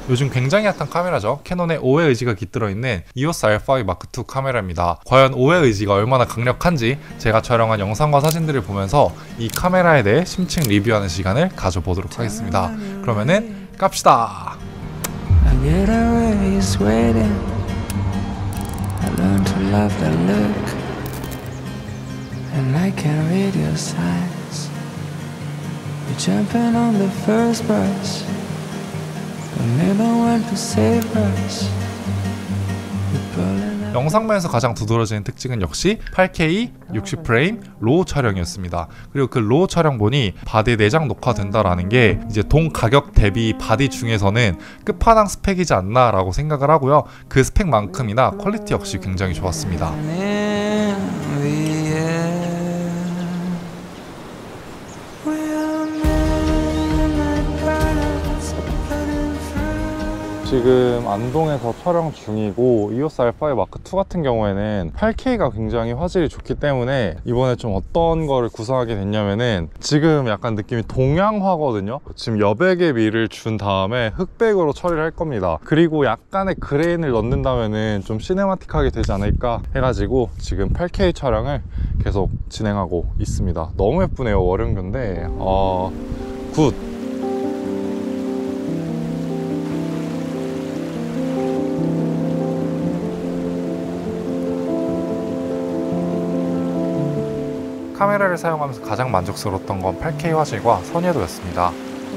요즘 굉장히 핫한 카메라죠. 캐논의 5회 의지가 깃들어 있는 EOS R5 Mark II 카메라입니다. 과연 5회 의지가 얼마나 강력한지 제가 촬영한 영상과 사진들을 보면서 이 카메라에 대해 심층 리뷰하는 시간을 가져보도록 하겠습니다. 그러면은 갑시다. 영상면에서 가장 두드러지는 특징은 역시 8K 60프레임 로우 촬영이었습니다. 그리고 그 로우 촬영본이 바디 내장 녹화된다라는 게 이제 동 가격 대비 바디 중에서는 끝판왕 스펙이지 않나 라고 생각을 하고요. 그 스펙만큼이나 퀄리티 역시 굉장히 좋았습니다. 지금 안동에서 촬영 중이고 EOS R5 Mark II 같은 경우에는 8K가 굉장히 화질이 좋기 때문에 이번에 좀 어떤 거를 구상하게 됐냐면은 지금 약간 느낌이 동양화거든요. 지금 여백의 미를 준 다음에 흑백으로 처리를 할 겁니다. 그리고 약간의 그레인을 넣는다면은 좀 시네마틱하게 되지 않을까 해가지고 지금 8K 촬영을 계속 진행하고 있습니다. 너무 예쁘네요. 월영교인데 굿. 카메라를 사용하면서 가장 만족스러웠던 건 8K 화질과 선회도였습니다.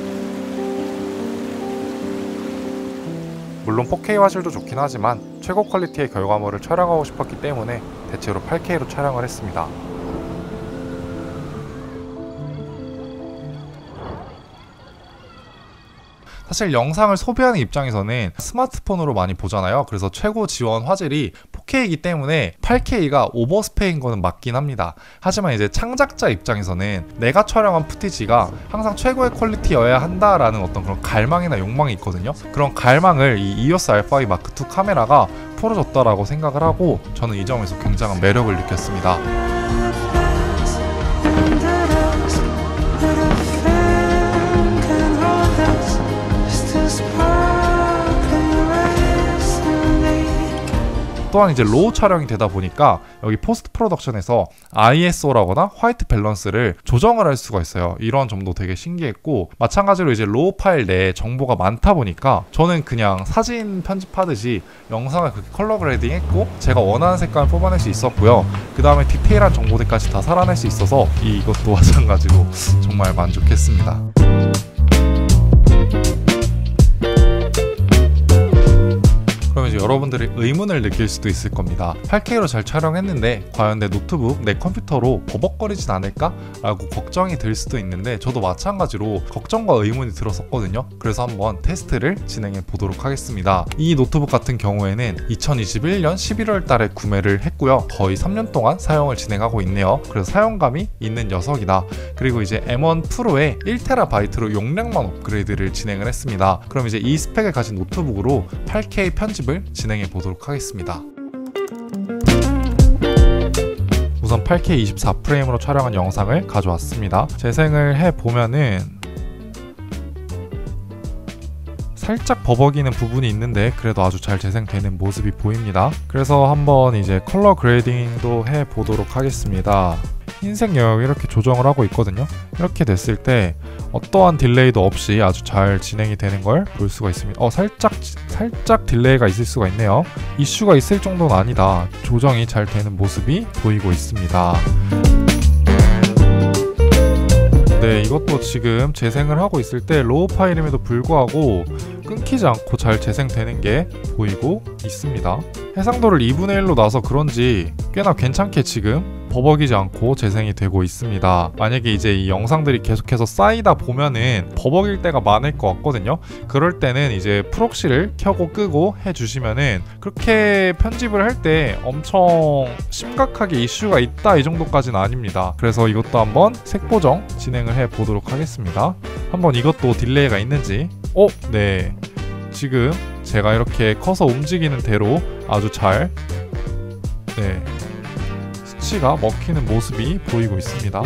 물론 4K 화질도 좋긴 하지만 최고 퀄리티의 결과물을 촬영하고 싶었기 때문에 대체로 8K로 촬영을 했습니다. 사실 영상을 소비하는 입장에서는 스마트폰으로 많이 보잖아요. 그래서 최고 지원 화질이 4K이기 때문에 8K가 오버스페인 거는 맞긴 합니다. 하지만 이제 창작자 입장에서는 내가 촬영한 푸티지가 항상 최고의 퀄리티여야 한다라는 어떤 그런 갈망이나 욕망이 있거든요. 그런 갈망을 이 EOS R5 Mark II 카메라가 풀어줬다라고 생각을 하고 저는 이 점에서 굉장한 매력을 느꼈습니다. 또한 이제 로우 촬영이 되다 보니까 여기 포스트 프로덕션에서 ISO라거나 화이트 밸런스를 조정을 할 수가 있어요. 이런 점도 되게 신기했고, 마찬가지로 이제 로우 파일 내에 정보가 많다 보니까 저는 그냥 사진 편집하듯이 영상을 그렇게 컬러 그레이딩 했고 제가 원하는 색감을 뽑아낼 수 있었고요. 그 다음에 디테일한 정보들까지 다 살아낼 수 있어서 이것도 마찬가지로 정말 만족했습니다. 그럼 이제 여러분들이 의문을 느낄 수도 있을 겁니다. 8K로 잘 촬영했는데 과연 내 노트북, 내 컴퓨터로 버벅거리진 않을까? 라고 걱정이 들 수도 있는데 저도 마찬가지로 걱정과 의문이 들었었거든요. 그래서 한번 테스트를 진행해 보도록 하겠습니다. 이 노트북 같은 경우에는 2021년 11월 달에 구매를 했고요. 거의 3년 동안 사용을 진행하고 있네요. 그래서 사용감이 있는 녀석이다. 그리고 이제 M1 프로에 1TB로 용량만 업그레이드를 진행을 했습니다. 그럼 이제 이 스펙을 가진 노트북으로 8K 편집을 진행해 보도록 하겠습니다. 우선 8K 24프레임으로 촬영한 영상을 가져왔습니다. 재생을 해보면은 살짝 버벅이는 부분이 있는데 그래도 아주 잘 재생되는 모습이 보입니다. 그래서 한번 이제 컬러 그레이딩도 해보도록 하겠습니다. 흰색 영역 이렇게 조정을 하고 있거든요. 이렇게 됐을 때 어떠한 딜레이도 없이 아주 잘 진행이 되는 걸 볼 수가 있습니다. 살짝 딜레이가 있을 수가 있네요. 이슈가 있을 정도는 아니다. 조정이 잘 되는 모습이 보이고 있습니다. 네, 이것도 지금 재생을 하고 있을 때 로우 파일임에도 불구하고 끊기지 않고 잘 재생되는 게 보이고 있습니다. 해상도를 2분의 1로 놔서 그런지 꽤나 괜찮게 지금 버벅이지 않고 재생이 되고 있습니다. 만약에 이제 이 영상들이 계속해서 쌓이다 보면은 버벅일 때가 많을 것 같거든요. 그럴 때는 이제 프록시를 켜고 끄고 해주시면은 그렇게 편집을 할 때 엄청 심각하게 이슈가 있다 이 정도까지는 아닙니다. 그래서 이것도 한번 색보정 진행을 해 보도록 하겠습니다. 한번 이것도 딜레이가 있는지 네, 지금 제가 이렇게 커서 움직이는 대로 아주 잘 수치가 먹히는 모습이 보이고 있습니다.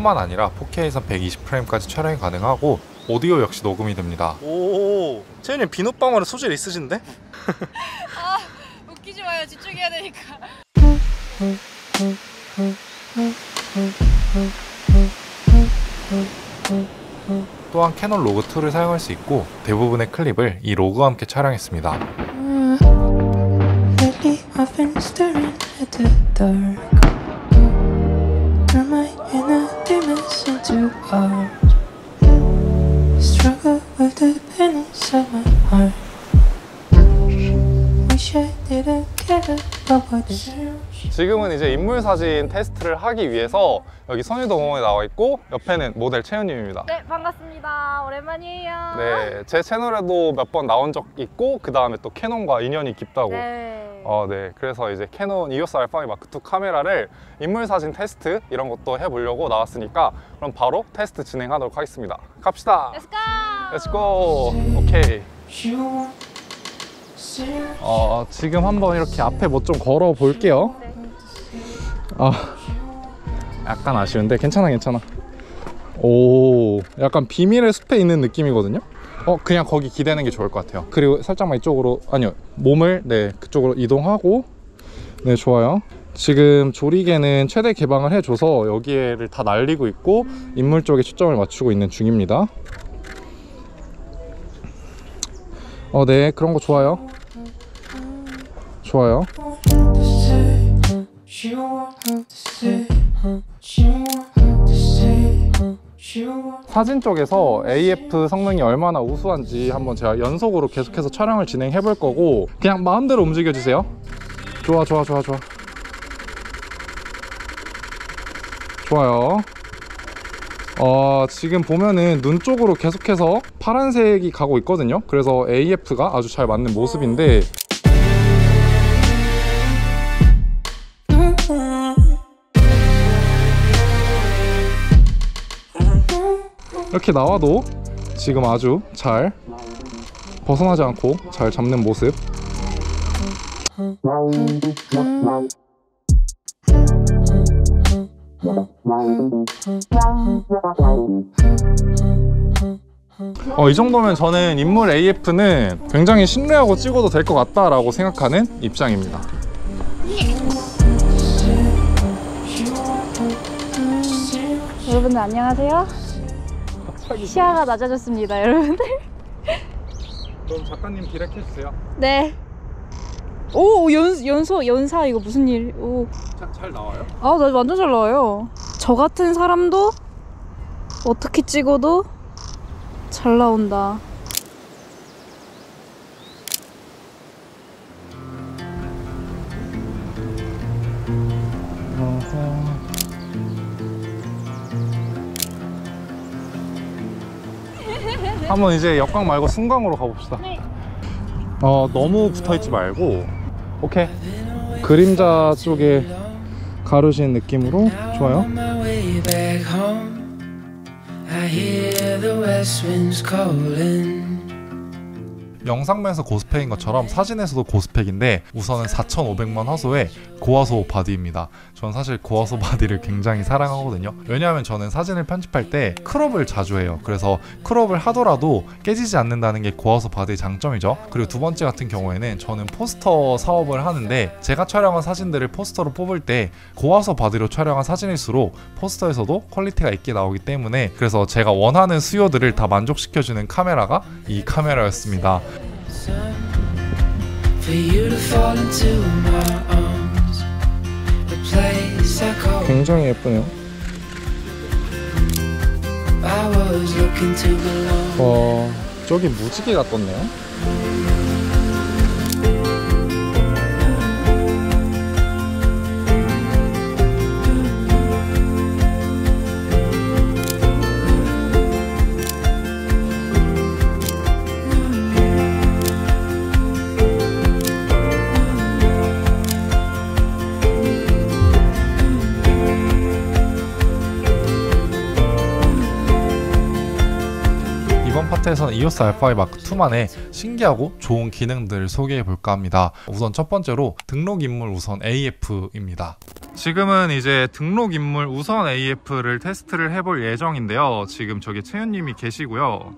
뿐만 아니라 4K에서 120프레임까지 촬영이 가능하고 오디오 역시 녹음이 됩니다. 오, 채연님 비눗방울에 소질 있으신데? 아, 웃기지 마요. 집중해야 되니까. 또한 캐논 로그 2를 사용할 수 있고 대부분의 클립을 이 로그와 함께 촬영했습니다. Lately I've been staring at the dark. Turn my inner demons into art. Struggle with the pain inside my heart. Wish I didn't care about what 지금은 이제 인물 사진 테스트를 하기 위해서 여기 선유동호에 나와 있고 옆에는 모델 채연님입니다. 네, 반갑습니다. 오랜만이에요. 네, 제 채널에도 몇 번 나온 적 있고 그 다음에 또 캐논과 인연이 깊다고. 네. 네. 그래서 이제 캐논 EOS R5 마크2 카메라를 인물 사진 테스트 이런 것도 해보려고 나왔으니까 그럼 바로 테스트 진행하도록 하겠습니다. 갑시다. Let's go. Let's go. 오케이. 지금 한번 이렇게 앞에 뭐 좀 걸어 볼게요. 네. 약간 아쉬운데 괜찮아. 오, 약간 비밀의 숲에 있는 느낌이거든요. 그냥 거기 기대는 게 좋을 것 같아요. 그리고 살짝만 이쪽으로, 아니요, 몸을 그쪽으로 이동하고. 네, 좋아요. 지금 조리개는 최대 개방을 해줘서 여기를 다 날리고 있고 인물 쪽에 초점을 맞추고 있는 중입니다. 네, 그런 거 좋아요. 사진 쪽에서 AF 성능이 얼마나 우수한지 한번 제가 연속으로 계속해서 촬영을 진행해 볼 거고 그냥 마음대로 움직여 주세요. 좋아요. 지금 보면은 눈 쪽으로 계속해서 파란색이 가고 있거든요. 그래서 AF가 아주 잘 맞는 모습인데 이렇게 나와도 지금 아주 잘 벗어나지 않고 잘 잡는 모습. 이 정도면 저는 인물 AF는 굉장히 신뢰하고 찍어도 될 것 같다라고 생각하는 입장입니다. 여러분들 안녕하세요. 시야가 낮아졌습니다, 여러분들. 그럼 작가님 디렉 해주세요. 네. 오, 연사 이거 무슨 일? 오. 잘 나와요? 나 완전 잘 나와요. 저 같은 사람도 어떻게 찍어도 잘 나온다. 한번 이제 역광 말고 순광으로 가봅시다. 네. 너무 붙어있지 말고 오케이. 그림자 쪽에 가르신 느낌으로 좋아요. 영상면에서 고스펙인 것처럼 사진에서도 고스펙인데 우선은 4,500만 화소의 고화소 바디입니다. 전 사실 고화소 바디를 굉장히 사랑하거든요. 왜냐하면 저는 사진을 편집할 때 크롭을 자주 해요. 그래서 크롭을 하더라도 깨지지 않는다는 게 고화소 바디의 장점이죠. 그리고 두 번째 같은 경우에는 저는 포스터 사업을 하는데 제가 촬영한 사진들을 포스터로 뽑을 때 고화소 바디로 촬영한 사진일수록 포스터에서도 퀄리티가 있게 나오기 때문에 그래서 제가 원하는 수요들을 다 만족시켜주는 카메라가 이 카메라였습니다. 굉장히 예쁘네요. 저기 무지개가 떴네요. 오늘에서는 EOS R5 마크 2만의 신기하고 좋은 기능들을 소개해 볼까 합니다. 우선 첫 번째로 등록인물 우선 AF입니다. 지금은 이제 등록인물 우선 AF를 테스트를 해볼 예정인데요. 지금 저기 채윤님이 계시고요.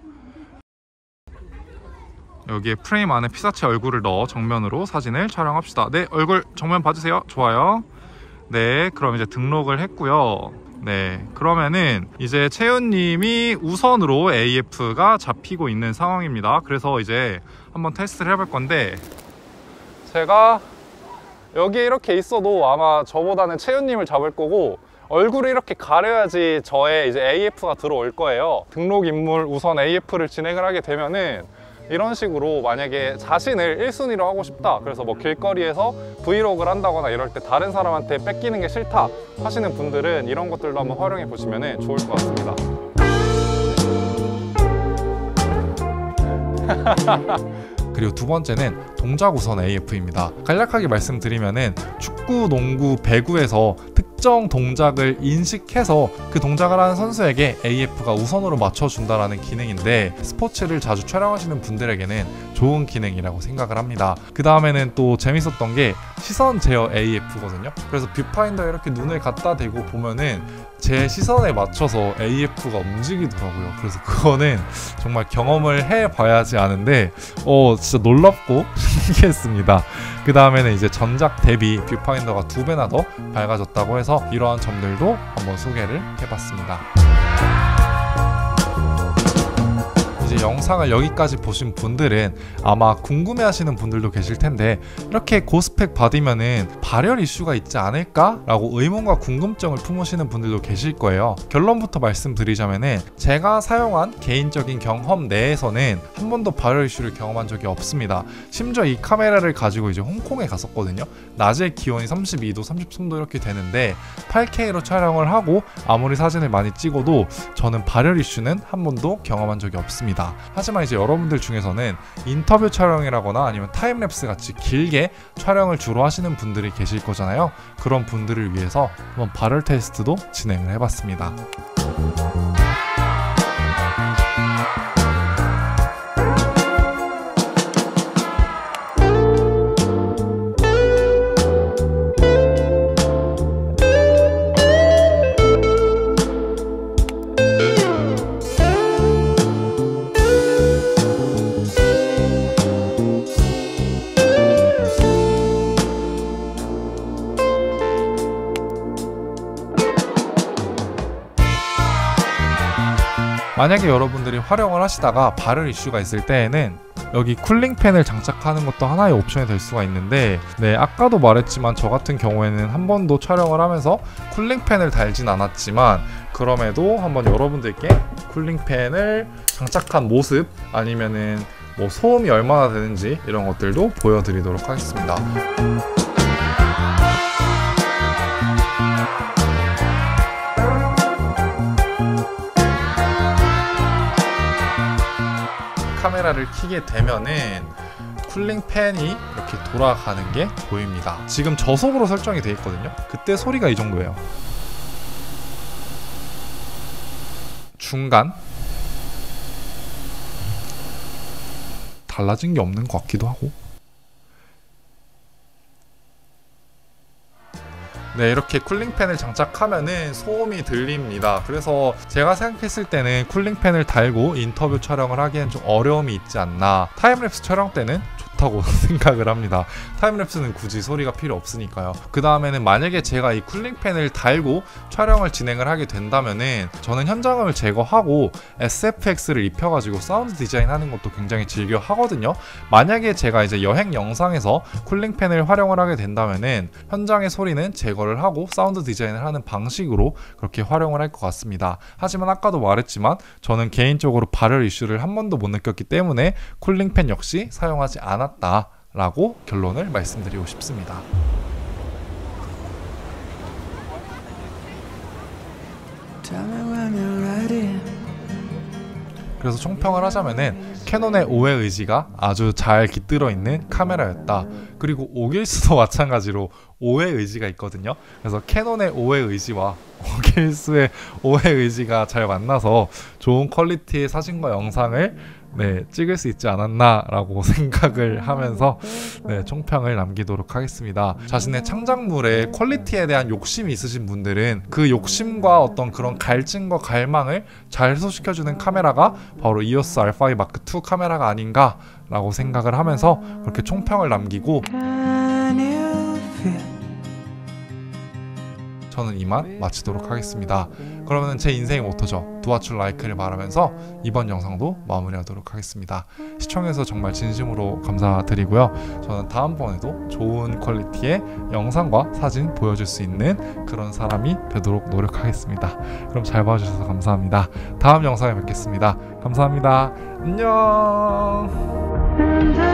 여기에 프레임 안에 피사체 얼굴을 넣어 정면으로 사진을 촬영합시다. 네, 얼굴 정면 봐주세요. 좋아요. 네, 그럼 이제 등록을 했고요. 네, 그러면은 이제 채윤님이 우선으로 AF가 잡히고 있는 상황입니다. 그래서 이제 한번 테스트를 해볼 건데, 제가 여기에 이렇게 있어도 아마 저보다는 채윤님을 잡을 거고, 얼굴을 이렇게 가려야지 저의 이제 AF가 들어올 거예요. 등록 인물 우선 AF를 진행을 하게 되면은 이런 식으로 만약에 자신을 1순위로 하고 싶다, 그래서 뭐 길거리에서 브이로그를 한다거나 이럴 때 다른 사람한테 뺏기는 게 싫다 하시는 분들은 이런 것들도 한번 활용해 보시면 좋을 것 같습니다. 그리고 두 번째는 동작 우선 AF입니다. 간략하게 말씀드리면은 축구, 농구, 배구에서 특정 동작을 인식해서 그 동작을 하는 선수에게 AF가 우선으로 맞춰준다라는 기능인데, 스포츠를 자주 촬영하시는 분들에게는 좋은 기능이라고 생각을 합니다. 그 다음에는 또 재밌었던 게 시선 제어 AF거든요. 그래서 뷰파인더에 이렇게 눈을 갖다 대고 보면은 제 시선에 맞춰서 AF가 움직이더라고요. 그래서 그거는 정말 경험을 해봐야지 아는데 진짜 놀랍고 신기했습니다. 그 다음에는 이제 전작 대비 뷰파인더가 2배나 더 밝아졌다고 해서 이러한 점들도 한번 소개를 해봤습니다. 이제 영상을 여기까지 보신 분들은 아마 궁금해하시는 분들도 계실 텐데, 이렇게 고스펙 받으면은 발열 이슈가 있지 않을까? 라고 의문과 궁금증을 품으시는 분들도 계실 거예요. 결론부터 말씀드리자면은 제가 사용한 개인적인 경험 내에서는 한 번도 발열 이슈를 경험한 적이 없습니다. 심지어 이 카메라를 가지고 이제 홍콩에 갔었거든요. 낮에 기온이 32도, 33도 이렇게 되는데 8K로 촬영을 하고 아무리 사진을 많이 찍어도 저는 발열 이슈는 한 번도 경험한 적이 없습니다. 하지만 이제 여러분들 중에서는 인터뷰 촬영이라거나 아니면 타임랩스 같이 길게 촬영을 주로 하시는 분들이 계실 거잖아요. 그런 분들을 위해서 한번 발열 테스트도 진행을 해봤습니다. 만약에 여러분들이 활용을 하시다가 발열 이슈가 있을 때에는 여기 쿨링팬을 장착하는 것도 하나의 옵션이 될 수가 있는데, 네, 아까도 말했지만 저 같은 경우에는 한 번도 촬영을 하면서 쿨링팬을 달진 않았지만 그럼에도 한번 여러분들께 쿨링팬을 장착한 모습, 아니면은 뭐 소음이 얼마나 되는지 이런 것들도 보여드리도록 하겠습니다. 카메라를 켜게 되면은 쿨링팬이 이렇게 돌아가는 게 보입니다. 지금 저속으로 설정이 되어 있거든요. 그때 소리가 이 정도예요. 중간 달라진 게 없는 것 같기도 하고. 네, 이렇게 쿨링팬을 장착하면은 소음이 들립니다. 그래서 제가 생각했을 때는 쿨링팬을 달고 인터뷰 촬영을 하기엔 좀 어려움이 있지 않나. 타임랩스 촬영 때는 좋다고 생각을 합니다. 타임랩스는 굳이 소리가 필요 없으니까요. 그 다음에는 만약에 제가 이 쿨링팬을 달고 촬영을 진행을 하게 된다면은 저는 현장음을 제거하고 SFX를 입혀가지고 사운드 디자인 하는 것도 굉장히 즐겨 하거든요. 만약에 제가 이제 여행 영상에서 쿨링팬을 활용을 하게 된다면은 현장의 소리는 제거를 하고 사운드 디자인을 하는 방식으로 그렇게 활용을 할 것 같습니다. 하지만 아까도 말했지만 저는 개인적으로 발열 이슈를 한 번도 못 느꼈기 때문에 쿨링팬 역시 사용하지 않았다라고 결론을 말씀드리고 싶습니다. 그래서 총평을 하자면은 캐논의 5회 의지가 아주 잘 깃들어 있는 카메라였다. 그리고 오길스도 마찬가지로 5회 의지가 있거든요. 그래서 캐논의 5회 의지와 오길스의 5회 의지가 잘 만나서 좋은 퀄리티의 사진과 영상을 네, 찍을 수 있지 않았나라고 생각을 하면서 네, 총평을 남기도록 하겠습니다. 자신의 창작물의 퀄리티에 대한 욕심이 있으신 분들은 그 욕심과 어떤 그런 갈증과 갈망을 잘 해소시켜주는 카메라가 바로 EOS R5 Mark II 카메라가 아닌가라고 생각을 하면서 그렇게 총평을 남기고 저는 이만 마치도록 하겠습니다. 그러면 제 인생의 모토죠. 두아출 라이크를 말하면서 이번 영상도 마무리하도록 하겠습니다. 시청해주셔서 정말 진심으로 감사드리고요. 저는 다음번에도 좋은 퀄리티의 영상과 사진 보여줄 수 있는 그런 사람이 되도록 노력하겠습니다. 그럼 잘 봐주셔서 감사합니다. 다음 영상에 뵙겠습니다. 감사합니다. 안녕.